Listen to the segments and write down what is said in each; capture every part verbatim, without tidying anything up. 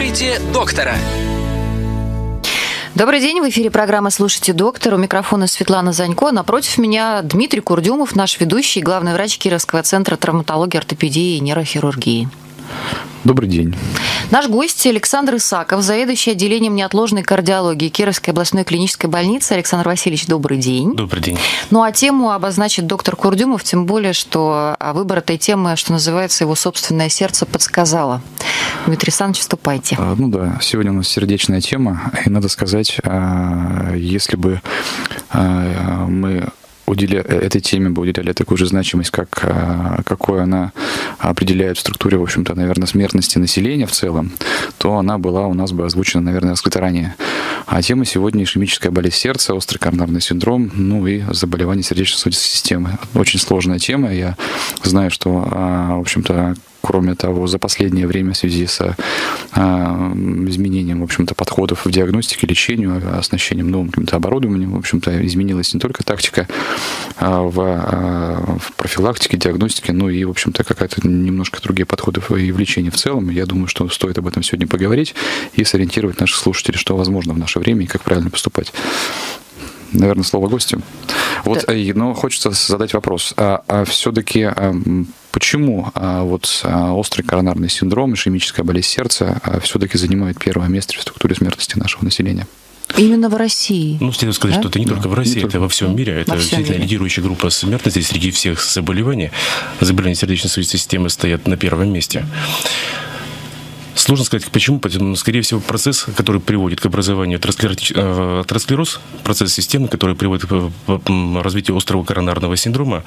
Слушайте доктора. Добрый день, в эфире программа «Слушайте доктора». У микрофона Светлана Занько. Напротив меня Дмитрий Курдюмов, наш ведущий, главный врач Кировского центра травматологии, ортопедии и нейрохирургии. Добрый день. Наш гость Александр Исаков, заведующий отделением неотложной кардиологии Кировской областной клинической больницы. Александр Васильевич, добрый день. Добрый день. Ну а тему обозначит доктор Курдюмов, тем более, что выбор этой темы, что называется, его собственное сердце подсказало. Дмитрий Александрович, вступайте. А, ну да, сегодня у нас сердечная тема, и надо сказать, если бы мы уделя... этой теме бы уделяли такую же значимость, как какую она определяет в структуре, в общем-то, наверное, смертности населения в целом, то она была у нас бы озвучена, наверное, раскрыта ранее. А тема сегодня — ишемическая болезнь сердца, острый коронарный синдром, ну и заболевание сердечно-сосудистой системы. Очень сложная тема. Я знаю, что, в общем-то, кроме того, за последнее время в связи с а, изменением, в общем-то, подходов в диагностике, лечению, оснащением новым каким-то оборудованием, в общем-то, изменилась не только тактика а, в, а, в профилактике, диагностике, но и, в общем-то, какая-то немножко другие подходы и в лечении в целом. Я думаю, что стоит об этом сегодня поговорить и сориентировать наших слушателей, что возможно в наше время и как правильно поступать. Наверное, слово гостю. Вот, да. Но хочется задать вопрос. А, а все-таки а, почему а, вот а, острый коронарный синдром, ишемическая болезнь сердца а, все-таки занимает первое место в структуре смертности нашего населения? Именно в России. Ну, следует сказать, да? что это не да. только в России, это только. во всем мире. Это действительно мире. лидирующая группа смертности среди всех заболеваний. Заболевания сердечно-сосудистой системы стоят на первом месте. Сложно сказать, почему. Скорее всего, процесс, который приводит к образованию атеросклероз, процесс системы, который приводит к развитию острого коронарного синдрома,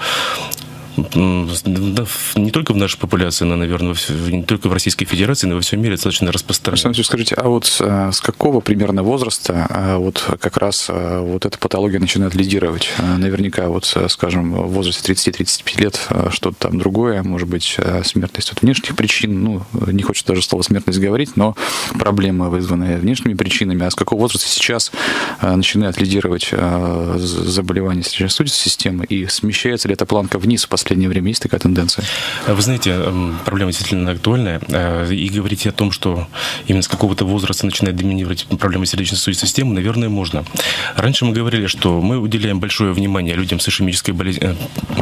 не только в нашей популяции, но, наверное, не только в Российской Федерации, но во всем мире достаточно распространено. Александр, скажите, а вот с какого примерно возраста вот как раз вот эта патология начинает лидировать? Наверняка, вот, скажем, в возрасте тридцати-тридцати пяти лет что-то там другое, может быть, смертность от внешних причин, ну, не хочется даже слово смертность говорить, но проблемы, вызванные внешними причинами. А с какого возраста сейчас начинает лидировать заболевание сердечно-сосудистой системы, и смещается ли эта планка вниз в последнее В последнее время есть такая тенденция? Вы знаете, проблема действительно актуальная. И говорить о том, что именно с какого-то возраста начинает доминировать проблема сердечно-сосудистой системы, наверное, можно. Раньше мы говорили, что мы уделяем большое внимание людям с ишемической болезнью,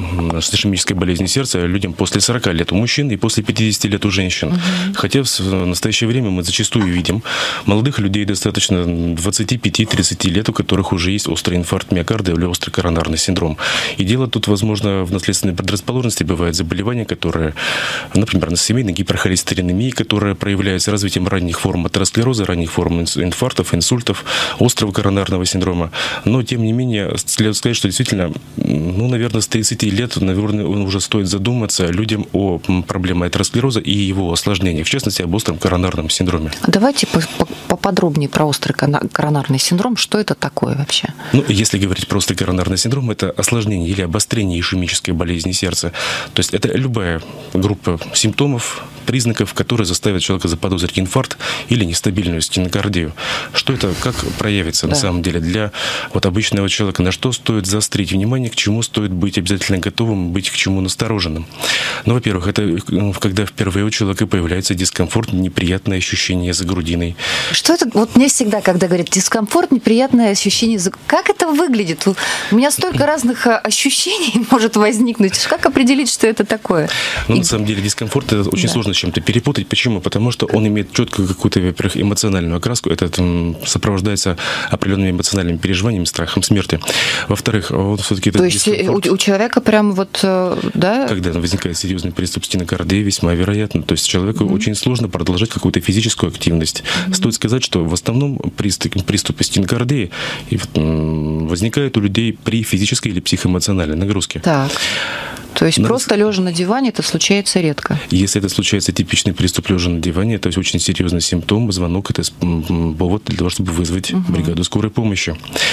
с ишемической болезнью сердца, людям после сорока лет у мужчин и после пятидесяти лет у женщин. Угу. Хотя в настоящее время мы зачастую видим молодых людей достаточно двадцати пяти-тридцати лет, у которых уже есть острый инфаркт миокарда или острый коронарный синдром. И дело тут, возможно, в наследственной предрасположенности. Бывают заболевания, которые, например, семейной гиперхолестеринемии, которая проявляется развитием ранних форм атеросклероза, ранних форм инфарктов, инсультов, острого коронарного синдрома. Но, тем не менее, следует сказать, что действительно, ну, наверное, с тридцати лет, наверное, уже стоит задуматься людям о проблеме атеросклероза и его осложнениях, в частности, об остром коронарном синдроме. Давайте поподробнее про острый коронарный синдром. Что это такое вообще? Ну, если говорить про острый коронарный синдром, это осложнение или обострение ишемической болезни сердца. То есть это любая группа симптомов, признаков, которые заставят человека заподозрить инфаркт или нестабильную стенокардию. Что это, как проявится да. на самом деле для вот обычного человека? На что стоит заострить внимание, к чему стоит быть обязательно готовым, быть к чему настороженным? Ну, во-первых, это когда впервые у человека появляется дискомфорт, неприятное ощущение за грудиной. Что это? Вот мне всегда, когда говорят дискомфорт, неприятное ощущение за... Как это выглядит? У меня столько разных ощущений может возникнуть. Как определить, что это такое? Ну, И... на самом деле, дискомфорт это очень да. сложно с чем-то перепутать. Почему? Потому что он имеет четкую какую-то, во-первых, эмоциональную окраску. Это там, сопровождается определенными эмоциональными переживаниями, страхом смерти. Во-вторых, вот все-таки... То есть у, у человека прям вот, да? Когда возникает серьезный приступ стенокардии, весьма вероятно. То есть человеку mm-hmm. очень сложно продолжать какую-то физическую активность. Mm-hmm. Стоит сказать, что в основном приступ, приступы стенокардии возникают у людей при физической или психоэмоциональной нагрузке. Так. То есть Но просто лежа на диване это случается редко? Если это случается типичный приступ лежа на диване, это очень серьезный симптом, звонок, это повод для того, чтобы вызвать угу. бригаду скорой помощи.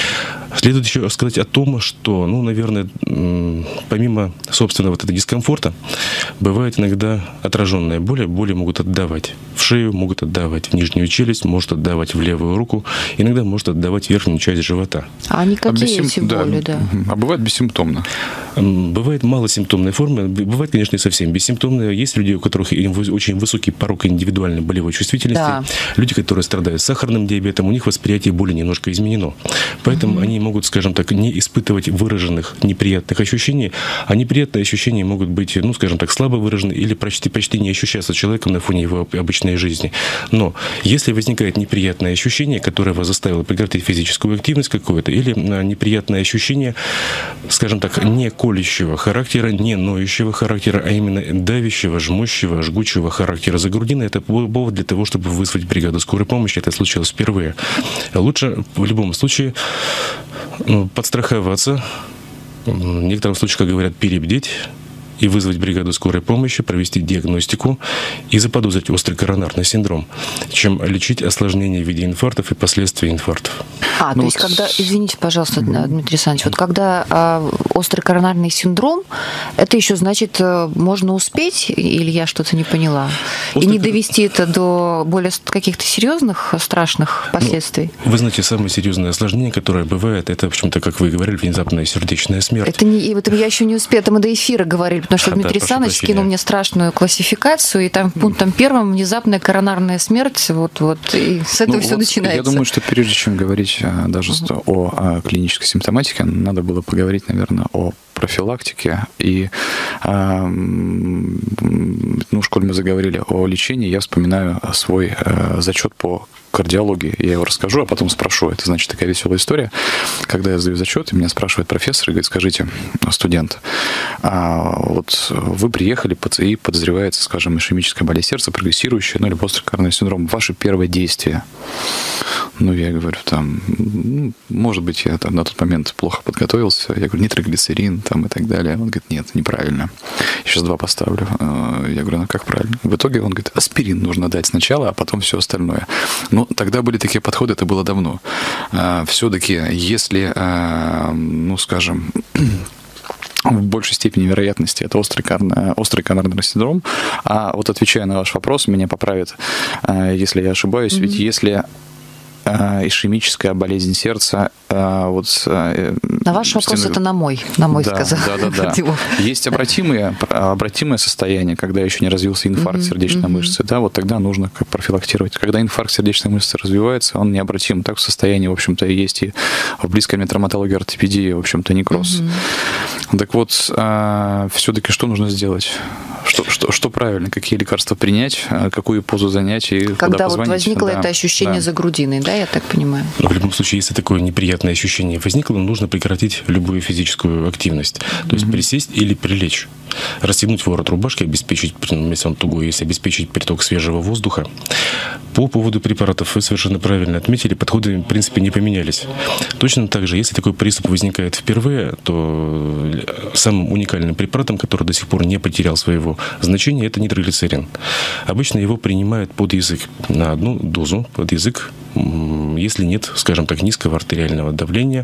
Следует еще сказать о том, что, ну, наверное, помимо собственного вот этого дискомфорта, бывает иногда отраженная боль, боли могут отдавать в шею, могут отдавать в нижнюю челюсть, может отдавать в левую руку, иногда может отдавать верхнюю часть живота. А они какие а эти боли, да? А бывает бессимптомно? Бывает малосимптомные формы, бывает, конечно, и совсем бессимптомные. Есть люди, у которых очень высокий порог индивидуальной болевой чувствительности. Да. Люди, которые страдают сахарным диабетом, у них восприятие боли немножко изменено. Поэтому угу. они могут, скажем так, не испытывать выраженных неприятных ощущений, а неприятные ощущения могут быть, ну, скажем так, слабо выражены или почти, почти не ощущаться человеком на фоне его обычной жизни. Но если возникает неприятное ощущение, которое вас заставило прекратить физическую активность какую-то, или неприятное ощущение, скажем так, не колющего характера, не ноющего характера, а именно давящего, жмущего, жгучего характера за грудиной, это повод для того, чтобы вызвать бригаду скорой помощи. Это случилось впервые. Лучше в любом случае подстраховаться, в некотором случае, как говорят, перебдеть и вызвать бригаду скорой помощи, провести диагностику и заподозрить острый коронарный синдром, чем лечить осложнения в виде инфарктов и последствия инфарктов. А, ну, то есть, вот... когда, извините, пожалуйста, Дмитрий Александрович, вот когда а, острый коронарный синдром, это еще значит, можно успеть, или я что-то не поняла, острый... и не довести это до более каких-то серьезных, страшных последствий? Ну, вы знаете, самое серьезное осложнение, которое бывает, это, в общем-то, как вы говорили, внезапная сердечная смерть. Это не, это я еще не успела, это мы до эфира говорили, потому что а, Дмитрий да, Александрович скинул мне страшную классификацию, и там пунктом первым внезапная коронарная смерть, вот, вот, и с этого ну, все вот начинается. Я думаю, что прежде чем говорить даже uh-huh. о, о клинической симптоматике, надо было поговорить, наверное, о профилактике. И, э, ну, коль мы заговорили о лечении, я вспоминаю свой э, зачет по кардиологии. Я его расскажу, а потом спрошу. Это, значит, такая веселая история. Когда я сдаю зачет, и меня спрашивает профессор и говорит: скажите, студент, а вот вы приехали и подозревается, скажем, ишемическая болезнь сердца, прогрессирующая, ну, или острый коронарный синдром. Ваше первое действие? Ну, я говорю, там, ну, может быть, я там на тот момент плохо подготовился. Я говорю, нитроглицерин, там, и так далее. Он говорит, нет, неправильно. Я сейчас два поставлю. Я говорю, ну, как правильно? В итоге он говорит, аспирин нужно дать сначала, а потом все остальное. Ну, тогда были такие подходы, это было давно. Все-таки, если, ну, скажем, в большей степени вероятности это острый, кар... острый коронарный синдром. А вот отвечая на ваш вопрос, меня поправит, если я ошибаюсь, mm-hmm. ведь если ишемическая болезнь сердца. Вот, на ваш вопрос это на мой, на мой да, сказал. Да, да, да. Есть обратимые, обратимое состояние, когда еще не развился инфаркт mm-hmm, сердечной mm-hmm. мышцы, да, вот тогда нужно как профилактировать. Когда инфаркт сердечной мышцы развивается, он необратим. Так в состоянии, в общем-то, и есть и в близкой мне травматологии, ортопедии, в общем-то, некроз. Mm-hmm. Так вот, все-таки что нужно сделать? Что, что, что правильно? Какие лекарства принять? Какую позу занять? И когда вот возникло да, это ощущение да. за грудиной, да, я так понимаю? Но в любом случае, если такое неприятное ощущение возникло, нужно прекратить любую физическую активность. Mm-hmm. То есть присесть или прилечь. Расстегнуть ворот рубашки, обеспечить, если он тугой, если обеспечить приток свежего воздуха. По поводу препаратов вы совершенно правильно отметили, подходы, в принципе, не поменялись. Точно так же, если такой приступ возникает впервые, то самым уникальным препаратом, который до сих пор не потерял своего значения, это нитроглицерин. Обычно его принимают под язык, на одну дозу под язык, если нет, скажем так, низкого артериального давления.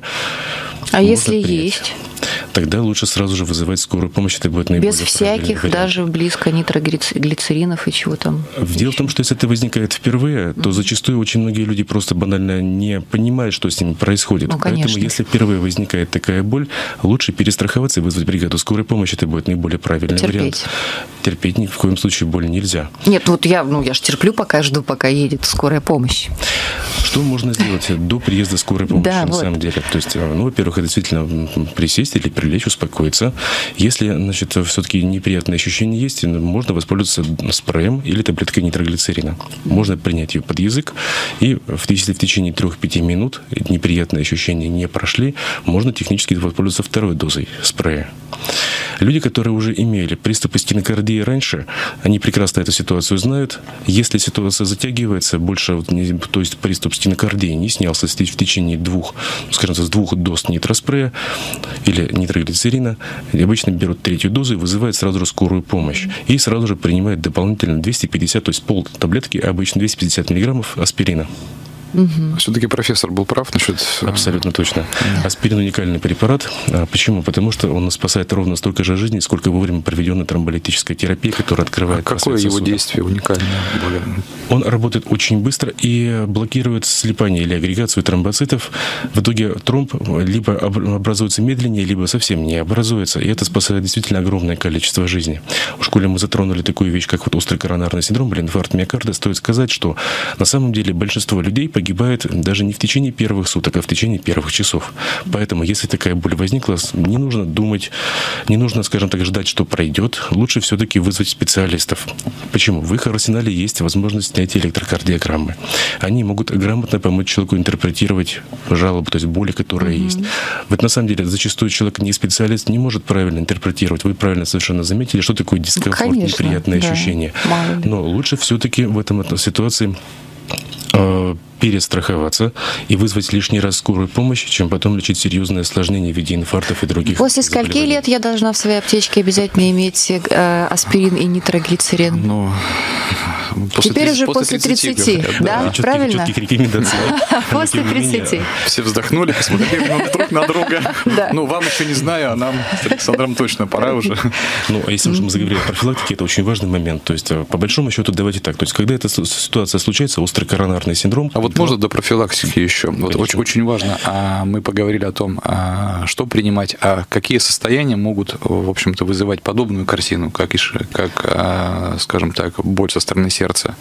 А если принять. Есть? Тогда лучше сразу же вызывать скорую помощь, это будет наиболее без всяких, вариант. Даже близко нитроглицеринов и чего там. Дело в том, что если это возникает впервые, то mm-hmm. зачастую очень многие люди просто банально не понимают, что с ними происходит. Ну, поэтому, если впервые возникает такая боль, лучше перестраховаться и вызвать бригаду скорой помощи. Это будет наиболее правильный Терпеть. вариант. Терпеть ни в коем случае боль нельзя. Нет, вот я, ну, я же терплю, пока жду, пока едет скорая помощь. Что можно сделать до приезда скорой помощи да, на вот. самом деле? То есть, ну, во-первых, это действительно присесть или прилечь, успокоиться. Если, значит, все-таки неприятные ощущения есть, можно воспользоваться спреем или таблеткой нитроглицерина. Можно принять ее под язык, и если в течение трех-пяти минут неприятные ощущения не прошли, можно технически воспользоваться второй дозой спрея. Люди, которые уже имели приступы стенокардии раньше, они прекрасно эту ситуацию знают. Если ситуация затягивается, больше, то есть приступ стенокардии не снялся в течение двух, скажем так, двух доз нитроспрея или нитроглицерина, обычно берут третью дозу и вызывают сразу же скорую помощь. И сразу же принимают дополнительно двести пятьдесят, то есть пол таблетки, обычно двести пятьдесят миллиграммов аспирина. Угу. Все-таки профессор был прав насчет... Абсолютно точно. Да. Аспирин уникальный препарат. Почему? Потому что он спасает ровно столько же жизней, сколько вовремя проведенная тромболитическая терапия, которая открывает... А какое его действие уникальное? Он работает очень быстро и блокирует слипание или агрегацию тромбоцитов. В итоге тромб либо образуется медленнее, либо совсем не образуется. И это спасает действительно огромное количество жизней. В школе мы затронули такую вещь, как вот острый коронарный синдром или инфаркт миокарда. Стоит сказать, что на самом деле большинство людей погибает даже не в течение первых суток, а в течение первых часов. Поэтому, если такая боль возникла, не нужно думать, не нужно, скажем так, ждать, что пройдет. Лучше все-таки вызвать специалистов. Почему? В их арсенале есть возможность снятия электрокардиограммы. Они могут грамотно помочь человеку интерпретировать жалобу, то есть боли, которые mm-hmm. есть. Вот на самом деле зачастую человек не специалист, не может правильно интерпретировать. Вы правильно совершенно заметили, что такое дискомфорт, Конечно, неприятное да. ощущение. Но лучше все-таки в этом, этом ситуации э, перестраховаться и вызвать лишний раз скорую помощь, чем потом лечить серьезные осложнения в виде инфарктов и других. После скольки лет я должна в своей аптечке обязательно иметь э, аспирин и нитроглицерин? Ну, после Теперь тридцати, уже после тридцати, говорят, да? да? Четких, правильно? Четких рекомендаций. После тридцати. Все вздохнули, посмотрели друг на друга. Ну, вам еще не знаю, а нам с Александром точно пора уже. Ну, а если уж мы заговорили о профилактике, это очень важный момент. То есть, по большому счету, давайте так. То есть, когда эта ситуация случается, острый коронарный синдром... А вот можно до профилактики еще? Вот очень, очень важно. А мы поговорили о том, а что принимать, а какие состояния могут, в общем-то, вызывать подобную картину, как, как а, скажем так, боль со стороны сердца.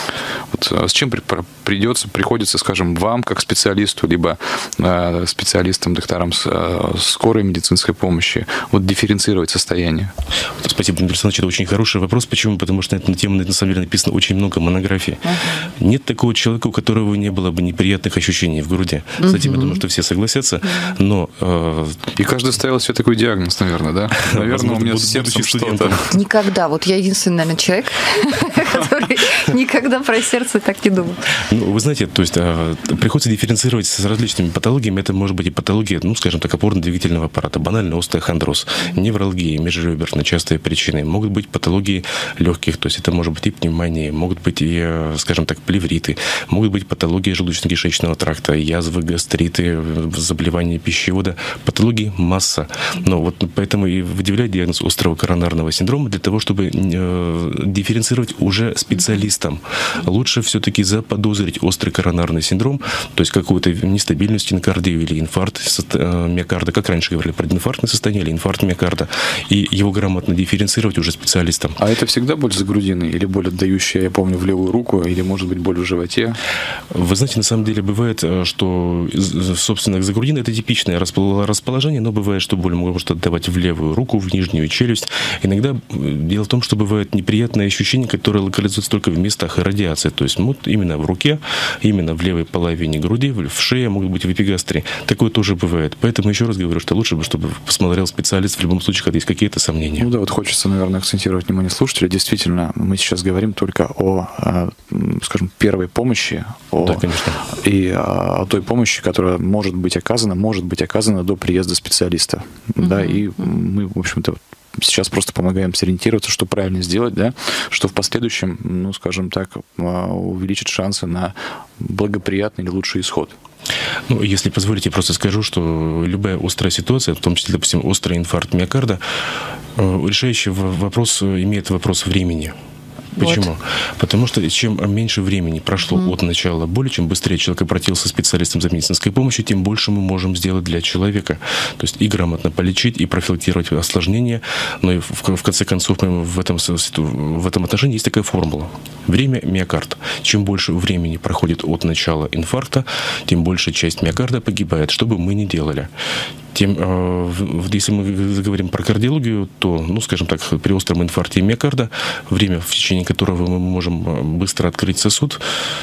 Вот с чем при, придется, приходится, скажем, вам, как специалисту, либо а, специалистам, докторам с, а, скорой медицинской помощи, вот дифференцировать состояние? Спасибо, Дмитрий Александрович, это очень хороший вопрос. Почему? Потому что на эту тему, на самом деле, написано очень много монографий. Uh-huh. Нет такого человека, у которого не было бы неприятных ощущений в груди. Uh-huh. С этим, я думаю, что все согласятся. Но, э... И каждый ставил себе такой диагноз, наверное, да? Наверное, у меня с сердцем что-то. Никогда. Вот я единственный, наверное, человек, который никогда про сердце так не думал. Ну, вы знаете, то есть приходится дифференцировать с различными патологиями. Это может быть и патология, ну, скажем так, опорно-двигательного аппарата, банальный остеохондроз, невралгия, межреберные частые причины. Могут быть патологии легких, то есть это может быть и пневмония, могут быть и, скажем так, плевриты, могут быть патологии желудочно-кишечного тракта, язвы, гастриты, заболевания пищевода, патологии масса. Но вот поэтому и выделяют диагноз острого коронарного синдрома для того, чтобы э, дифференцировать уже специалистам. Лучше все-таки заподозрить острый коронарный синдром, то есть какую-то нестабильность стенокардию или инфаркт миокарда, как раньше говорили, прединфарктное состояние или инфаркт миокарда, и его грамотно дифференцировать уже специалистам. А это всегда боль за грудиной или боль отдающая, я помню, в левую руку, или может быть боль в животе? Вы знаете, на самом деле бывает, что, собственно, за грудиной это типичное расположение, но бывает, что боль может отдавать в левую руку, в нижнюю челюсть. Иногда дело в том, что бывают неприятные ощущения, которые локализуются только в местах радиации, то есть вот именно в руке, именно в левой половине груди, в шее, могут быть в эпигастрии. Такое тоже бывает. Поэтому еще раз говорю, что лучше бы, чтобы посмотрел специалист в любом случае, когда есть какие-то сомнения. Ну да, вот хочется, наверное, акцентировать внимание слушателей. Действительно, мы сейчас говорим только о, скажем, первой помощи, о, да, конечно. И о той помощи, которая может быть оказана, может быть оказана до приезда специалиста. Mm-hmm. Да, и мы, в общем-то, сейчас просто помогаем сориентироваться, что правильно сделать, да, что в последующем, ну, скажем так, увеличит шансы на благоприятный или лучший исход. Ну, если позволите, я просто скажу, что любая острая ситуация, в том числе, допустим, острый инфаркт миокарда, решающий вопрос имеет вопрос времени. Почему? Вот. Потому что чем меньше времени прошло mm. от начала боли, чем быстрее человек обратился к специалистам за медицинской помощью, тем больше мы можем сделать для человека. То есть и грамотно полечить, и профилактировать осложнения. Но и в, в конце концов в этом, в этом отношении есть такая формула. Время миокарда. Чем больше времени проходит от начала инфаркта, тем большая часть миокарда погибает, что бы мы ни делали. Тем, если мы заговорим про кардиологию, то, ну, скажем так, при остром инфаркте миокарда, время, в течение которого мы можем быстро открыть сосуд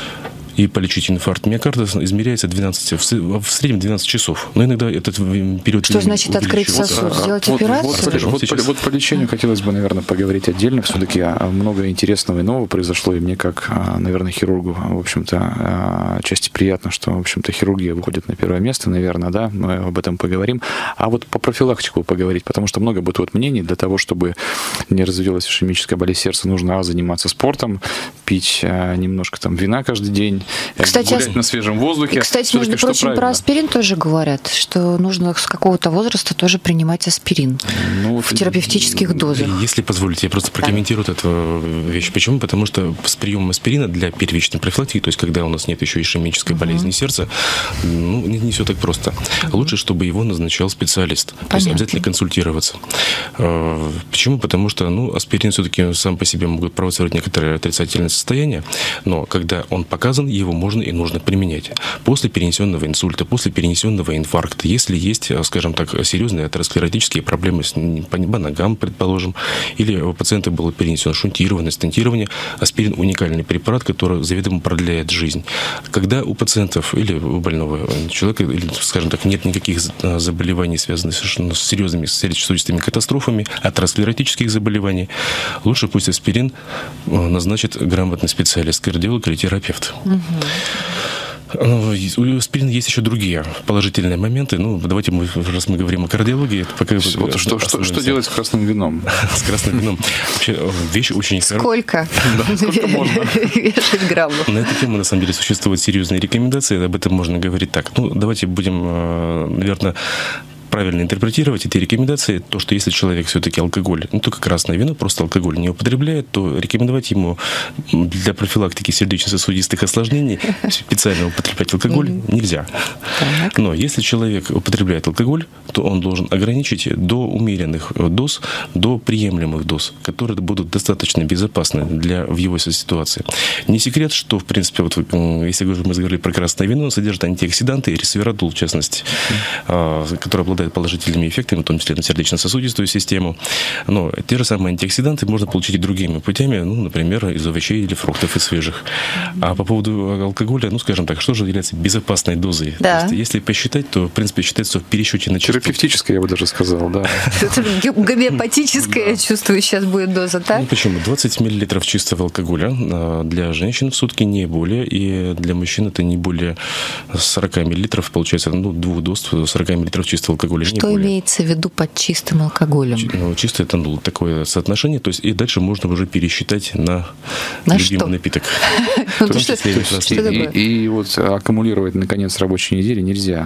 и полечить инфаркт миокарда, измеряется двенадцать, в среднем двенадцать часов. Но иногда этот период... Что значит открыть сосуд? Сделать вот, операцию? Вот, вот, вот, вот по лечению хотелось бы, наверное, поговорить отдельно. Все-таки много интересного и нового произошло. И мне, как, наверное, хирургу, в общем-то, отчасти приятно, что, в общем-то, хирургия выходит на первое место, наверное, да, мы об этом поговорим. А вот по профилактику поговорить, потому что много будет вот мнений. Для того, чтобы не развилась ишемическая болезнь сердца, нужно а, заниматься спортом, пить немножко там вина каждый день, кстати, гулять на свежем воздухе. Кстати, между прочим, про аспирин тоже говорят, что нужно с какого-то возраста тоже принимать аспирин ну, в терапевтических дозах. Если позволите, я просто прокомментирую да. эту вещь. Почему? Потому что с приемом аспирина для первичной профилактики, то есть когда у нас нет еще ишемической угу. болезни сердца, ну, не, не все так просто. Угу. Лучше, чтобы его назначал специалист. Понятно. То есть обязательно консультироваться. Почему? Потому что ну, аспирин все-таки сам по себе могут провоцировать некоторые отрицательные состояния, но когда он показан, его можно и нужно применять. После перенесенного инсульта, после перенесенного инфаркта, если есть, скажем так, серьезные атеросклеротические проблемы с, по ногам, предположим, или у пациента было перенесено шунтирование, стентирование, аспирин уникальный препарат, который заведомо продляет жизнь. Когда у пациентов или у больного человека, или, скажем так, нет никаких заболеваний, связанных совершенно с серьезными сердечно-сосудистыми катастрофами, атеросклеротических заболеваний, лучше пусть аспирин назначит грамотный специалист, кардиолог или терапевт. Угу. У аспирина есть еще другие положительные моменты. Ну, давайте мы, раз мы говорим о кардиологии, пока вот что, что, что делать с красным вином? С красным вином. Вообще, вещь очень... Сколько? Да, сколько можно? Вешать граммов. На эту тему, на самом деле, существуют серьезные рекомендации. Об этом можно говорить так. Ну, давайте будем, наверное, правильно интерпретировать эти рекомендации, то, что если человек все-таки алкоголь, не только красное вино, просто алкоголь не употребляет, то рекомендовать ему для профилактики сердечно-сосудистых осложнений специально употреблять алкоголь mm-hmm. нельзя. Так. Но если человек употребляет алкоголь, то он должен ограничить до умеренных доз, до приемлемых доз, которые будут достаточно безопасны для, в его ситуации. Не секрет, что, в принципе, вот, если мы говорили про красное вино, оно содержит антиоксиданты, ресвератол, в частности, mm-hmm. который обладает положительными эффектами, в том числе на сердечно-сосудистую систему. Но те же самые антиоксиданты можно получить и другими путями, ну, например, из овощей или фруктов, из свежих. А по поводу алкоголя, ну, скажем так, что же является безопасной дозой? Да. То есть, если посчитать, то, в принципе, считается в пересчете на черту. Терапевтическая, я бы даже сказал, да. Гомеопатическая, я чувствую, сейчас будет доза, так? Ну, почему? двадцать миллилитров чистого алкоголя для женщин в сутки не более, и для мужчин это не более сорок миллилитров, получается, ну, двух доз сорок миллилитров чистого алкоголя. Что имеется в виду под чистым алкоголем? Ну, чистое это ну, такое соотношение, то есть и дальше можно уже пересчитать на, на любимый что? напиток. И вот аккумулировать на конец рабочей недели нельзя.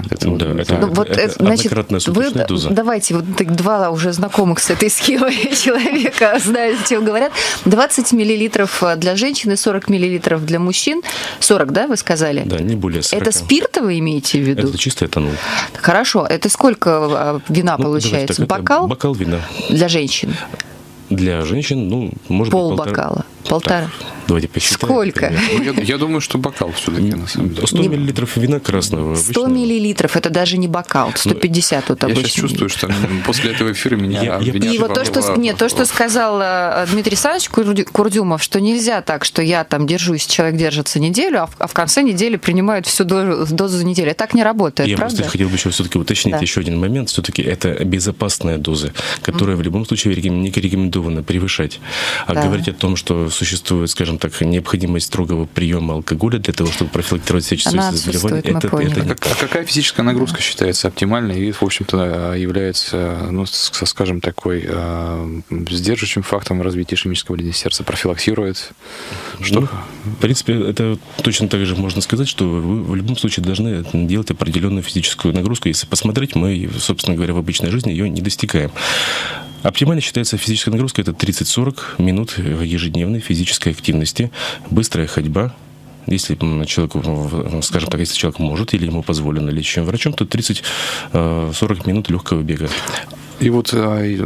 Однократная суточная доза. Давайте, вот два уже знакомых с этой схемой человека знают, о чем говорят. двадцать миллилитров для женщин и сорок миллилитров для мужчин. сорок, да, вы сказали? Да, не более сорока. Это спирт вы имеете в виду? Это чистый этанол. Хорошо. Это сколько вина ну, получается? Так, бокал? Бокал вина. Для женщин? Для женщин, ну, может Пол быть, полтора... бокала. Полтора. Давайте посчитаем. Сколько? Ну, я, я думаю, что бокал все-таки, на самом деле. сто миллилитров вина красного. сто миллилитров, это даже не бокал. сто пятьдесят вот обычно. Я сейчас чувствую, что после этого эфира меня... Я, я, и вот то, что, нет, то, что сказал Дмитрий Александрович Курдюмов, что нельзя так, что я там держусь, человек держится неделю, а в, а в конце недели принимает всю дозу, дозу за неделю. Так не работает, я правда? Я просто хотел бы еще все-таки уточнить да. еще один момент. Все-таки это безопасная доза, которая mm. в любом случае не рекомендовано превышать. А да. говорить о том, что существует, скажем так, необходимость строгого приема алкоголя для того, чтобы профилактировать сердечно-сосудистые заболевания, это, это не... А какая физическая нагрузка считается оптимальной и, в общем-то, является, ну, скажем, такой э, сдерживающим фактором развития ишемической болезни сердца, профилактирует? Что? Ну, в принципе, это точно так же можно сказать, что вы в любом случае должны делать определенную физическую нагрузку. Если посмотреть, мы, собственно говоря, в обычной жизни ее не достигаем. Оптимально считается физическая нагрузка – это тридцать-сорок минут ежедневной физической активности, быстрая ходьба. Если человек, скажем так, если человек может или ему позволено лечащим врачом, то тридцать-сорок минут легкого бега. И вот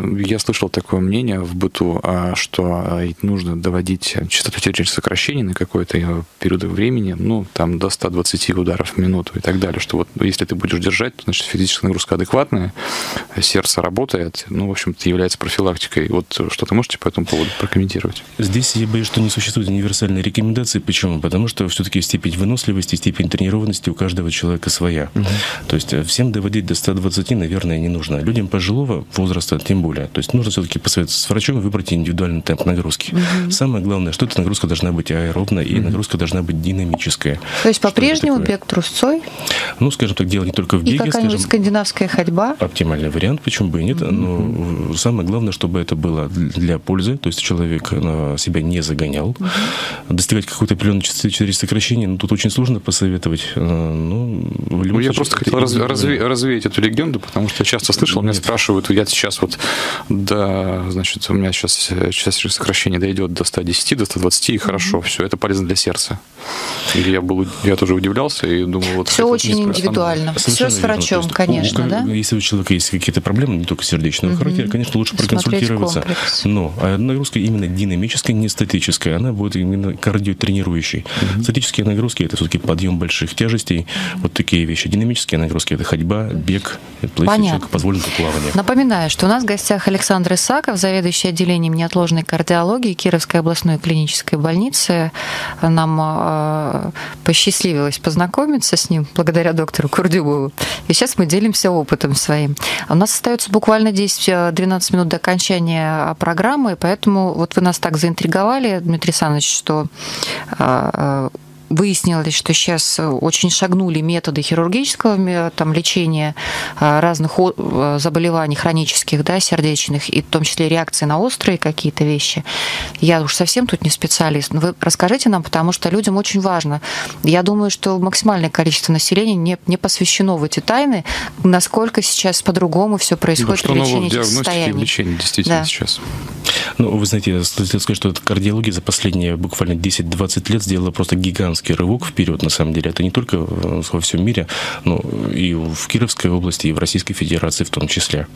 я слышал такое мнение в быту, что нужно доводить частоту сердечных сокращений на какой-то период времени, ну, там, до ста двадцати ударов в минуту и так далее, что вот если ты будешь держать, то, значит, физическая нагрузка адекватная, сердце работает, ну, в общем-то, является профилактикой. Вот что-то можете по этому поводу прокомментировать? Здесь я боюсь, что не существует универсальной рекомендации. Почему? Потому что все-таки степень выносливости, степень тренированности у каждого человека своя. Угу. То есть всем доводить до ста двадцати, наверное, не нужно. Людям пожилого возраста тем более. То есть нужно все-таки посоветоваться с врачом и выбрать индивидуальный темп нагрузки. Угу. Самое главное, что эта нагрузка должна быть аэробная, и угу. нагрузка должна быть динамическая. То есть по-прежнему бег трусцой? Ну, скажем так, дело не только в беге. И какая-нибудь скажем, скандинавская ходьба? Оптимальный вариант, почему бы и нет. Но самое главное, чтобы это было для пользы, то есть человек себя не загонял. Угу. Достигать какой-то определенной частоты через сокращение, ну, тут очень сложно посоветовать. Ну, в любом ну, я случае, просто хотел раз, разве, развеять эту легенду, потому что я часто слышал, меня спрашивают, я сейчас вот, да, значит, у меня сейчас, сейчас сокращение дойдет до ста десяти, до ста двадцати, и хорошо, mm-hmm. все, это полезно для сердца. И я, был, я тоже удивлялся и думал, вот... Все очень индивидуально, все с врачом, есть, конечно, у, да? Если у человека есть какие-то проблемы, не только сердечного mm-hmm. характера, конечно, лучше проконсультироваться. Но нагрузка именно динамическая, не статическая, она будет именно кардиотренирующей. Mm-hmm. Статические нагрузки – это все-таки подъем больших тяжестей, mm-hmm. вот такие вещи. Динамические нагрузки – это ходьба, бег, плыть, позволено плавание. Напоминаю, что у нас в гостях Александр Исаков, заведующий отделением неотложной кардиологии Кировской областной клинической больницы. Нам э, посчастливилось познакомиться с ним благодаря доктору Курдюбову. И сейчас мы делимся опытом своим. У нас остается буквально десять-двенадцать минут до окончания программы, поэтому вот вы нас так заинтриговали, Дмитрий Александрович, что э, выяснилось, что сейчас очень шагнули методы хирургического там, лечения разных заболеваний хронических, да, сердечных, и в том числе реакции на острые какие-то вещи. Я уж совсем тут не специалист, но вы расскажите нам, потому что людям очень важно. Я думаю, что максимальное количество населения не, не посвящено в эти тайны, насколько сейчас по-другому все происходит да, при лечении этих состояний. В лечении действительно да. сейчас. Ну, вы знаете, я хотел сказать, что кардиология за последние буквально десять-двадцать лет сделала просто гигантский рывок вперед, на самом деле. Это не только во всем мире, но и в Кировской области, и в Российской Федерации в том числе.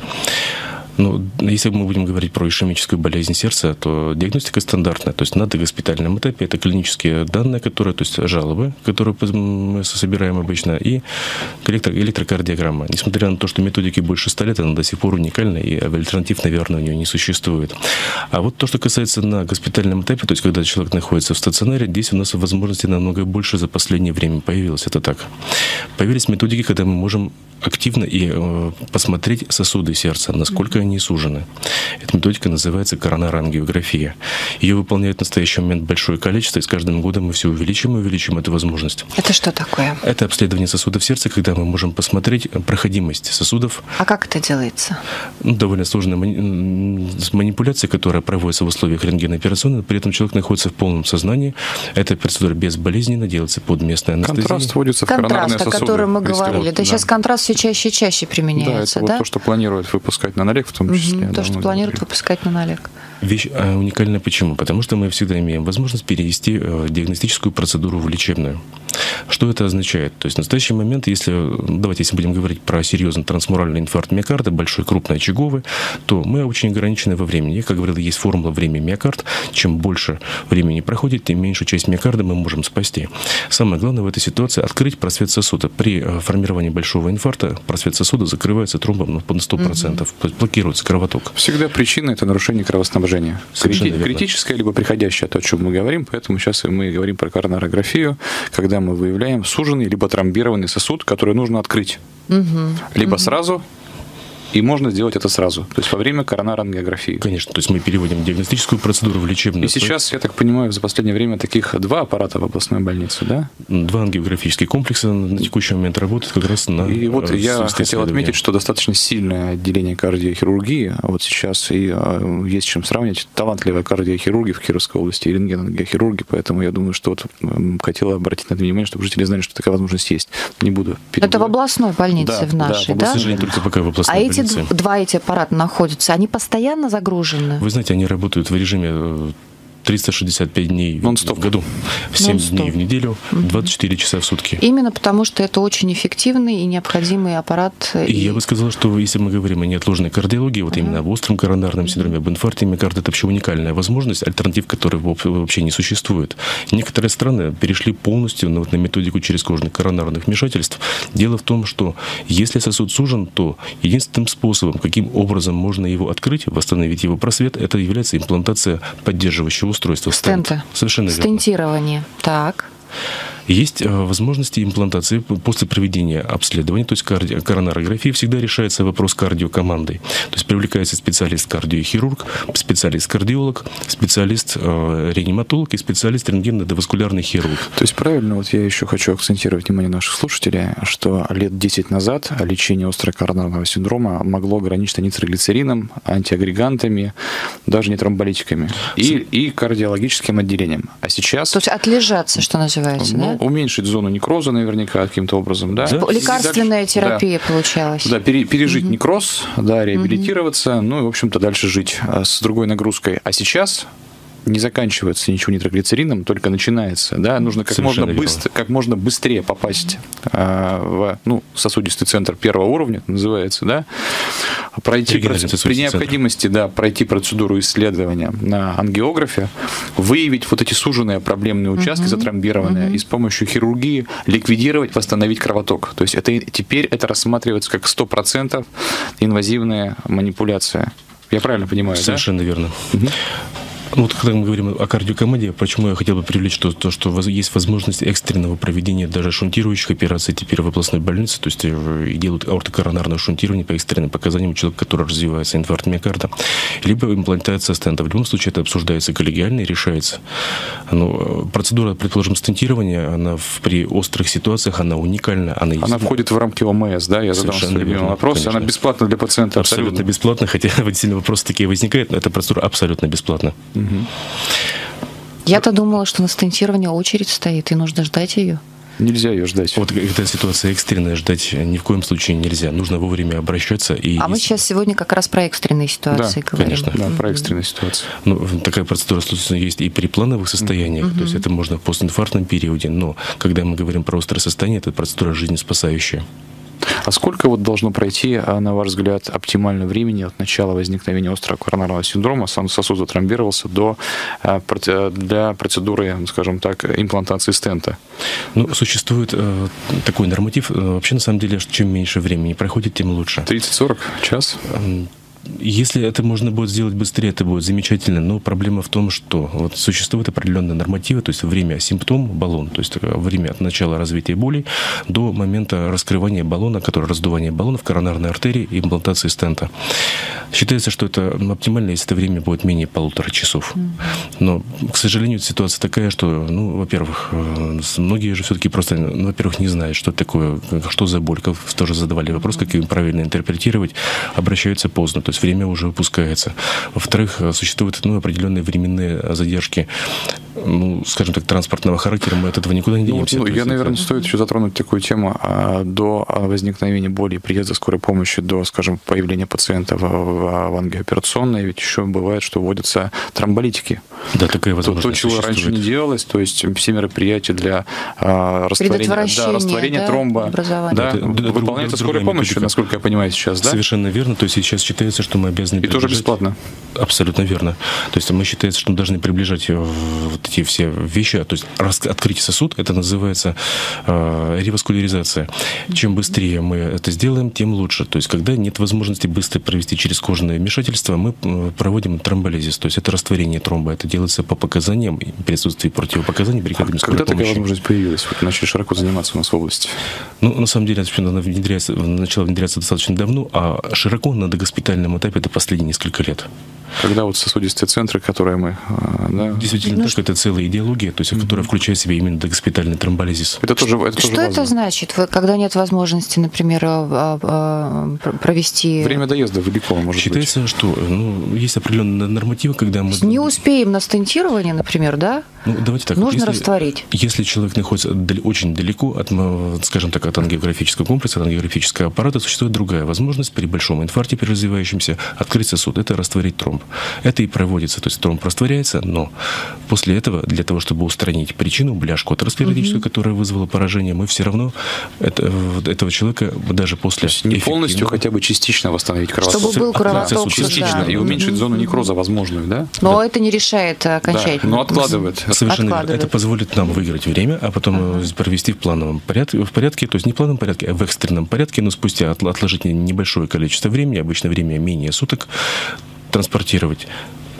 Но если мы будем говорить про ишемическую болезнь сердца, то диагностика стандартная. То есть на догоспитальном этапе это клинические данные, которые, то есть жалобы, которые мы собираем обычно, и электрокардиограмма. Несмотря на то, что методики больше ста лет, она до сих пор уникальна, и альтернатив, наверное, у нее не существует. А вот то, что касается на госпитальном этапе, то есть когда человек находится в стационаре, здесь у нас возможностей намного больше за последнее время появилось. Это так. Появились методики, когда мы можем активно и э, посмотреть сосуды сердца, насколько они сужены. Эта методика называется коронарангиография. Ее выполняют в настоящий момент большое количество, и с каждым годом мы все увеличим и увеличим эту возможность. Это что такое? Это обследование сосудов сердца, когда мы можем посмотреть проходимость сосудов. А как это делается? Ну, довольно сложная мани... манипуляция, которая проводится в условиях рентгенооперационной, при этом человек находится в полном сознании. Эта процедура безболезненно делается под местной анестезией. Контраст вводится в коронарные сосуды. Контраст, о котором мы говорили. Это да. сейчас контраст все чаще и чаще применяется, да? Это да? вот то, что планируют выпускать на НАЛЕК в том числе. Угу, то, что планируют говорили. выпускать на НАЛЕК. Вещь уникальная почему? Потому что мы всегда имеем возможность перевести диагностическую процедуру в лечебную. Что это означает? То есть в настоящий момент, если, давайте, если будем говорить про серьезный трансмуральный инфаркт миокарда, большой, крупный, очаговый, то мы очень ограничены во времени. И, как говорил, есть формула время-миокард. Чем больше времени проходит, тем меньшую часть миокарда мы можем спасти. Самое главное в этой ситуации — открыть просвет сосуда. При формировании большого инфаркта просвет сосуда закрывается тромбом на сто процентов. Mm-hmm. То есть блокируется кровоток. Всегда причина — это нарушение кровоснабжения. Крити- критическое либо приходящее, то, о чем мы говорим. Поэтому сейчас мы говорим про коронарографию, когда мы выявляем суженный либо тромбированный сосуд, который нужно открыть. Угу. Либо угу. сразу, и можно сделать это сразу, то есть во время коронарангиографии. Конечно, то есть мы переводим диагностическую процедуру в лечебную. И сейчас, я так понимаю, за последнее время таких два аппарата в областной больнице, да? Два ангиографических комплекса на текущий момент работают как раз на... И вот я хотел отметить, что достаточно сильное отделение кардиохирургии, а вот сейчас и есть чем сравнить, талантливые кардиохирурги в Кировской области и рентгенангиохирурги, поэтому я думаю, что вот хотела обратить на это внимание, чтобы жители знали, что такая возможность есть. Не буду перебивать. Это в областной больнице, да, в нашей, да? Да, к сожалению, только пока в областной а больнице. Эти два эти аппарата находятся, они постоянно загружены? Вы знаете, они работают в режиме триста шестьдесят пять дней Non-stop. в году, семь Non-stop. Дней в неделю, двадцать четыре часа в сутки. Именно потому, что это очень эффективный и необходимый аппарат. И, и... я бы сказал, что если мы говорим о неотложной кардиологии, вот uh-huh. именно об остром коронарном синдроме, об инфаркте миокарда, это вообще уникальная возможность, альтернатив которой вообще не существует. Некоторые страны перешли полностью на, вот, на методику черезкожных коронарных вмешательств. Дело в том, что если сосуд сужен, то единственным способом, каким образом можно его открыть, восстановить его просвет, это является имплантация поддерживающего устройства. Стента. Совершенно верно. Стентирование. Так. Есть возможности имплантации после проведения обследования, то есть карди... коронарографии, всегда решается вопрос кардиокомандой. То есть привлекается специалист-кардиохирург, специалист-кардиолог, специалист-реаниматолог и специалист-рентгенно-эндоваскулярный хирург. То есть правильно, вот я еще хочу акцентировать внимание наших слушателей, что лет десять назад лечение острокоронарного синдрома могло ограничиться нитроглицерином, антиагрегантами, даже не тромболитиками и, и кардиологическим отделением. А сейчас... То есть отлежаться, что называется, ну, да? Уменьшить зону некроза наверняка каким-то образом, да? да? Лекарственная дальше, терапия да, получалась. Да, пере, пережить угу. некроз, да, реабилитироваться, угу. ну и, в общем-то, дальше жить с другой нагрузкой. А сейчас... не заканчивается ничего нитроглицерином, только начинается. Да? Нужно как можно, быстро, как можно быстрее попасть а, в ну, сосудистый центр первого уровня, это называется, да? Пройти проц... при необходимости да, пройти процедуру исследования на ангиографе, выявить вот эти суженные проблемные участки, uh-huh. затромбированные, uh-huh. и с помощью хирургии ликвидировать, восстановить кровоток. То есть это, теперь это рассматривается как сто процентов инвазивная манипуляция. Я правильно понимаю, Совершенно да? верно. Uh-huh. Ну, вот когда мы говорим о кардиокоманде, почему я хотел бы привлечь то, то, что есть возможность экстренного проведения даже шунтирующих операций теперь в областной больнице, то есть и делают аортокоронарное шунтирование по экстренным показаниям у человека, который развивается инфаркт миокарда, либо имплантация стента. В любом случае это обсуждается коллегиально и решается. Но процедура, предположим, стентирования, она в, при острых ситуациях, она уникальна. Она, она входит в рамки ОМС, да? Я задам свой любимый вопрос. Конечно. Она бесплатна для пациента? Абсолютно, абсолютно бесплатно, хотя действительно вопросы такие возникают, но эта процедура абсолютно бесплатна. Я-то думала, что на стентирование очередь стоит, и нужно ждать ее. Нельзя ее ждать. Вот эта ситуация экстренная, ждать ни в коем случае нельзя. Нужно вовремя обращаться. И а мы сейчас сегодня как раз про экстренные ситуации да, говорим. Конечно, да, про экстренные ситуации. Ну, такая процедура, собственно, есть и при плановых состояниях, mm-hmm. то есть это можно в постинфарктном периоде, но когда мы говорим про острое состояние, это процедура жизнеспасающая. А сколько вот должно пройти, на ваш взгляд, оптимально времени от начала возникновения острого коронарного синдрома, сам сосуд затромбировался, до для процедуры, скажем так, имплантации стента? Ну, существует э, такой норматив. Вообще, на самом деле, чем меньше времени проходит, тем лучше. тридцать-сорок час? Если это можно будет сделать быстрее, это будет замечательно, но проблема в том, что вот существуют определенные нормативы, то есть время симптом, баллон, то есть время от начала развития боли до момента раскрывания баллона, который раздувание баллона в коронарной артерии и имплантации стента. Считается, что это оптимально, если это время будет менее полутора часов. Но, к сожалению, ситуация такая, что, ну, во-первых, многие же все-таки просто, ну, во-первых, не знают, что такое, что за боль, как тоже задавали вопрос, как ее правильно интерпретировать, обращаются поздно. То есть время уже выпускается. Во-вторых, существуют ну, определенные временные задержки, ну, скажем так, транспортного характера, мы от этого никуда не денемся. Ну, я, есть, наверное, это... стоит еще затронуть такую тему. До возникновения боли и приезда скорой помощи, до, скажем, появления пациента в, в ангиооперационной, ведь еще бывает, что вводятся тромболитики. Да, такая возможность. То, то чего раньше не делалось, то есть все мероприятия для а, растворения, да, растворения да, тромба да, это, выполняются скорой помощью, насколько я понимаю сейчас, да? Совершенно верно. То есть сейчас считается, что мы обязаны... И тоже бесплатно. Абсолютно верно. То есть мы считается, что мы должны приближать вот эти все вещи, то есть открыть сосуд, это называется э, реваскуляризация. Чем быстрее мы это сделаем, тем лучше. То есть когда нет возможности быстро провести через кожное вмешательство, мы проводим тромболизис, то есть это растворение тромба. Это делается по показаниям, в присутствии противопоказаний бригады скорой помощи. Когда такая возможность появилась? Вот начали широко заниматься у нас в области. Ну, на самом деле, она внедряется, начала внедряться достаточно давно, а широко на догоспитальном этапе это последние несколько лет. Когда вот сосудистые центры, которые мы... Да, действительно, ну, так, что это целая идеология, то есть, mm-hmm. которая включает в себя именно догоспитальный тромболизис. Это тоже, это что тоже это значит, когда нет возможности, например, провести... Время доезда далеко, может считается, быть. что ну, есть определенные нормативы, когда мы... Не успеем на стентирование, например, да? Ну, давайте так. Нужно если, растворить. Если человек находится очень далеко от, скажем так, от ангиографического комплекса, от ангиографического аппарата, существует другая возможность при большом инфаркте, при развивающемся, открыть сосуд. Это растворить тромб. Это и проводится. То есть тромб растворяется, но после этого, для того, чтобы устранить причину, бляшку атеросклеротическую, угу. которая вызвала поражение, мы все равно это, этого человека даже после... То есть не полностью, хотя бы частично восстановить кровоток. Чтобы был кровоток. Да, частично. Да. И уменьшить угу. зону некроза возможную, да? Но да. это не решает окончательно. Да, но откладывает. Совершенно верно. Это позволит нам выиграть время, а потом ага. провести в плановом порядке, в порядке, то есть не в плановом порядке, а в экстренном порядке, но спустя отложить небольшое количество времени, обычно время менее суток, транспортировать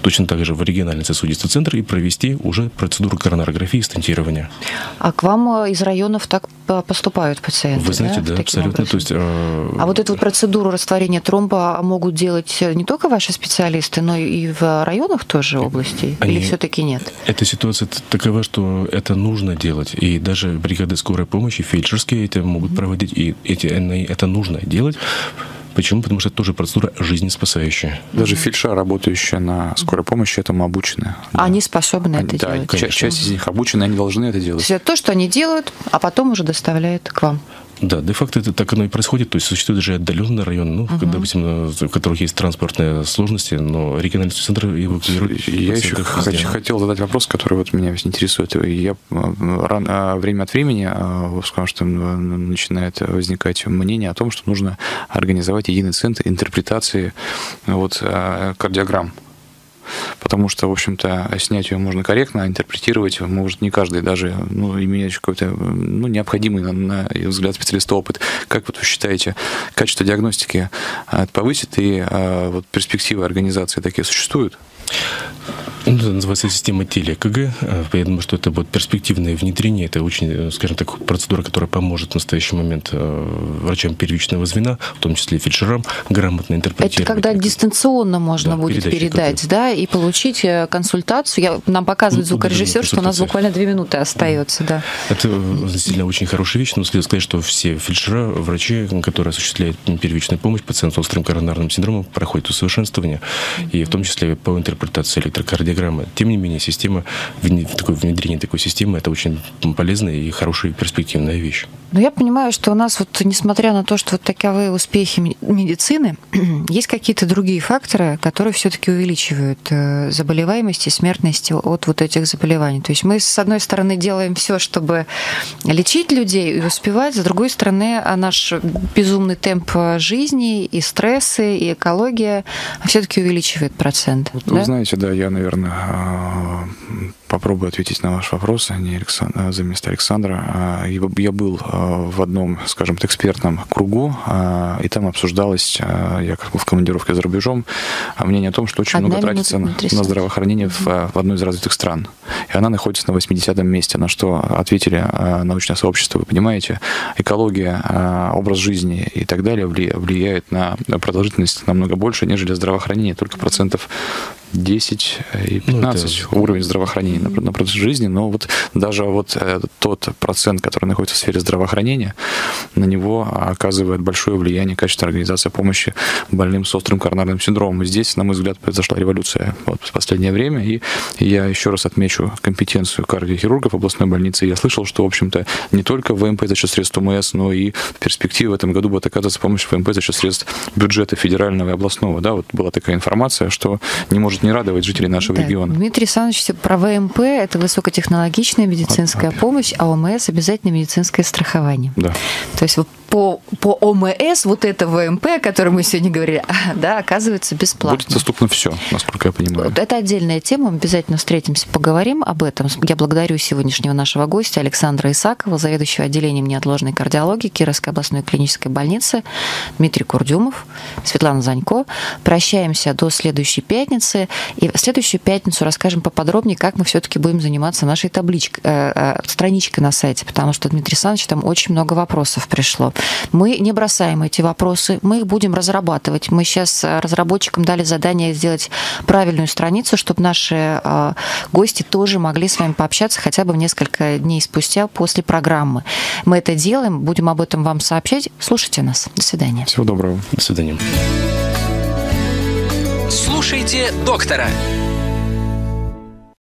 точно так же в региональный сосудистый центр и провести уже процедуру коронарографии и стентирования. А к вам из районов так поступают пациенты? Вы знаете, да, да абсолютно. То есть, э... А вот эту вот процедуру растворения тромба могут делать не только ваши специалисты, но и в районах тоже областей? Они... Или все-таки нет? Эта ситуация такова, что это нужно делать. И даже бригады скорой помощи, фельдшерские это могут проводить, и эти, это нужно делать. Почему? Потому что это тоже процедура жизнеспасающая. Даже фельдшеры, работающие на скорой помощи, этому обучены. Да. Они способны они, это да, делать? Конечно. Часть из них обучены, они должны это делать. То есть это то, что они делают, а потом уже доставляют к вам? Да, де-факто это так оно и происходит. То есть существуют даже отдаленные районы, ну, uh-huh. допустим, в которых есть транспортные сложности, но региональный центр эвакуирует. Я еще хочу, хотел задать вопрос, который вот меня интересует. Я рано, время от времени, потому что начинает возникать мнение о том, что нужно организовать единый центр интерпретации вот, кардиограмм. Потому что, в общем-то, снять ее можно корректно, а интерпретировать может не каждый, даже ну, имеющий какой-то ну, необходимый, на, на взгляд специалиста, опыт. Как вот вы считаете, качество диагностики повысит, и а, вот перспективы организации такие существуют? Это называется система теле-ЭКГ. Я думаю, что это будет перспективное внедрение. Это очень, скажем так, процедура, которая поможет в настоящий момент врачам первичного звена, в том числе и фельдшерам, грамотно интерпретировать. Это когда дистанционно можно да, будет передать, да, и получить консультацию. Я, нам показывает звукорежиссер, что у нас буквально две минуты остается. Да. Это действительно очень хорошая вещь. Но следует сказать, что все фельдшера, врачи, которые осуществляют первичную помощь пациенту с острым коронарным синдромом, проходят усовершенствование, и в том числе по интерпретации электрокардиограммы. Тем не менее, система, такое внедрение такой системы, это очень полезная и хорошая перспективная вещь. Но я понимаю, что у нас, вот, несмотря на то, что вот таковые успехи медицины, есть какие-то другие факторы, которые все-таки увеличивают заболеваемость и смертность от вот этих заболеваний. То есть мы, с одной стороны, делаем все, чтобы лечить людей и успевать, с другой стороны, наш безумный темп жизни и стрессы, и экология все-таки увеличивает процент. Вот, да? Вы знаете, да, я, наверное, попробую ответить на ваш вопрос, а не Александр, за место Александра. Я был в одном, скажем так, экспертном кругу, и там обсуждалось, я как в командировке за рубежом, мнение о том, что очень Одна много тратится на, на здравоохранение в, в одной из развитых стран. И она находится на восьмидесятом месте, на что ответили научное сообщество, вы понимаете, экология, образ жизни и так далее влияет на продолжительность намного больше, нежели здравоохранение, только процентов десять и пятнадцать ну, это... уровень здравоохранения на, на протяжении жизни, но вот даже вот тот процент, который находится в сфере здравоохранения, на него оказывает большое влияние качество организации помощи больным с острым коронарным синдромом. И здесь, на мой взгляд, произошла революция вот, в последнее время, и я еще раз отмечу компетенцию кардиохирургов областной больницы. Я слышал, что, в общем-то, не только ВМП за счет средств ОМС, но и в перспективе в этом году будет оказываться помощь ВМП за счет средств бюджета федерального и областного. Да, вот была такая информация, что не может не радовать жителей нашего да. региона. Дмитрий Александрович, про ВМП это высокотехнологичная медицинская а, помощь, а ОМС обязательно медицинское страхование. Да. То есть по, по ОМС вот это ВМП, о котором мы сегодня говорили, да, оказывается бесплатно. Будет доступно все, насколько я понимаю. Вот это отдельная тема, обязательно встретимся, поговорим об этом. Я благодарю сегодняшнего нашего гостя Александра Исакова, заведующего отделением неотложной кардиологии Кировской областной клинической больницы, Дмитрий Курдюмов, Светлана Занько. Прощаемся до следующей пятницы. И в следующую пятницу расскажем поподробнее, как мы все-таки будем заниматься нашей табличкой, э, э, страничкой на сайте, потому что, Дмитрий Александрович, там очень много вопросов пришло. Мы не бросаем эти вопросы, мы их будем разрабатывать. Мы сейчас разработчикам дали задание сделать правильную страницу, чтобы наши э, гости тоже могли с вами пообщаться хотя бы несколько дней спустя после программы. Мы это делаем, будем об этом вам сообщать. Слушайте нас. До свидания. Всего доброго. До свидания. Слушайте доктора.